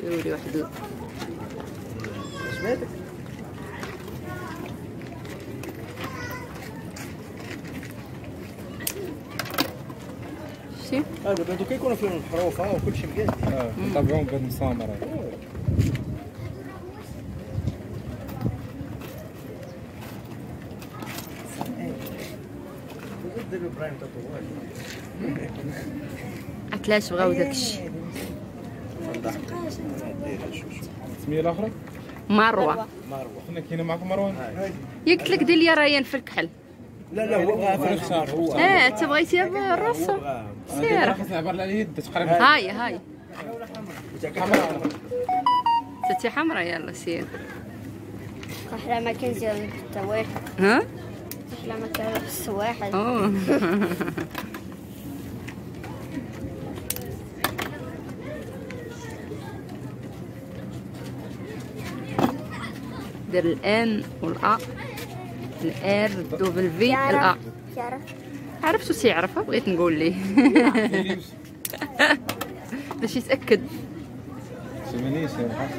يوري وحده. عجباتك؟ شتي؟ دابا هادو كيكونوا فيهم الحروفه وكلشي مقاد. نطبعوهم بهاد المسامر. ديروا برايم تطوال. علاش بغاو داكشي؟ السميه الاخرى مروه. كنا كاينه معكم مروان. يا قلت لك دير لي ريان في الكحل. لا هو بغا في الخشار هو. انت بغيتيها بالرصه. سير. خاصنا عبر على اليد تقريبا. هاي حمراء. تتي حمراء. يلا سير. احلى ما كنزير حتى واحد. ها؟ احلى ما كان حس واحد. اوه. دير الان والا، الار دوبل في الا. تعرف عرفتو تيعرفها، بغيت نقول ليه باش يتاكد. سمانيش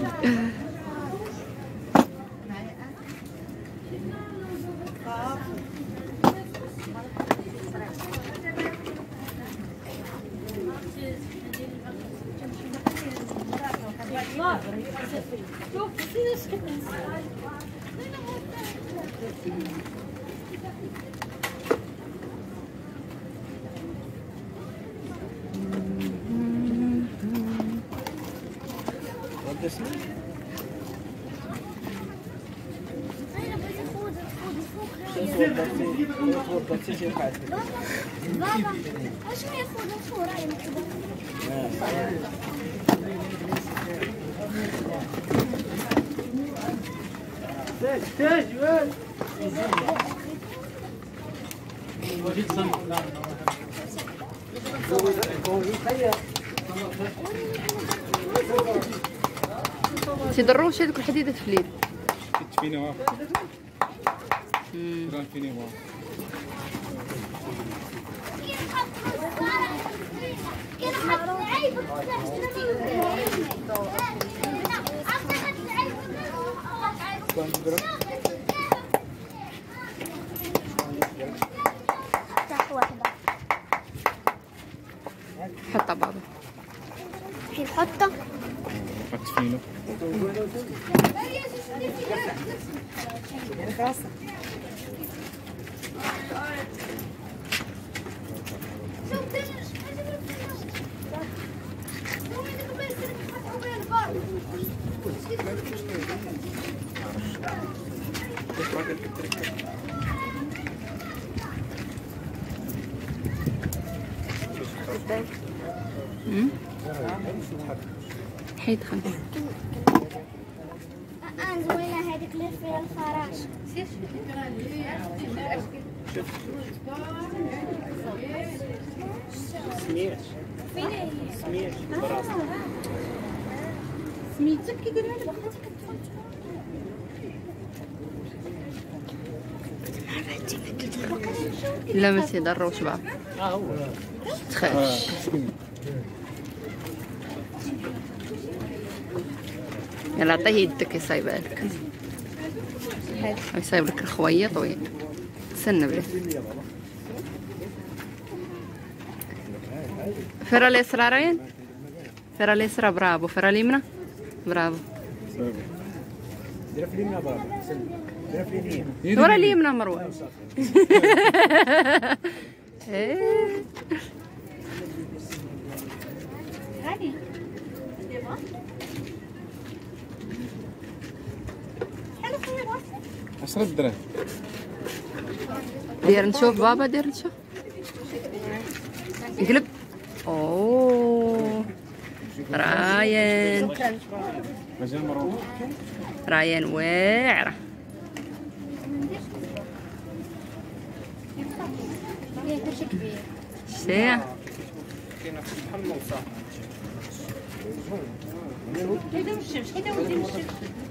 بابا اش ياخذ الصوره تاج تيضروش هذوك الحديدات في اليد. فيني واحد. كان فيني واحد. حطها بابا. الحين حطه. حط فينو. حيد خمسة. زوينه هذيك اللي فيها الفراش. سميتك كي دايره لك لا ما تيضروش بابا. تخافش. يلا عطيه يدك يصايبها لك. يصايب لك الخويط طويل. استنى بلي. فيرا اليسرى ريان. فيرا اليسرى برافو. فيرا اليمنى برافو. دير في اليمنى بابا. دير في اليمين. ورا اليمنى مروه. غادي. 10 دراهم. دير نشوف بابا. دير نشوف. قلب. اوه رايان. مازال مروان. رايان واعره. كلشي كبير. شتي كاينه في الحمل وصافي. حيدو الشمس. حيدو ودي الشمس.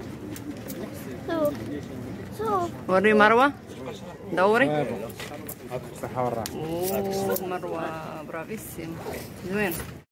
شوف وري مروه. دوري. صحة والراحة. اوه مروه برافيسيم. زوين.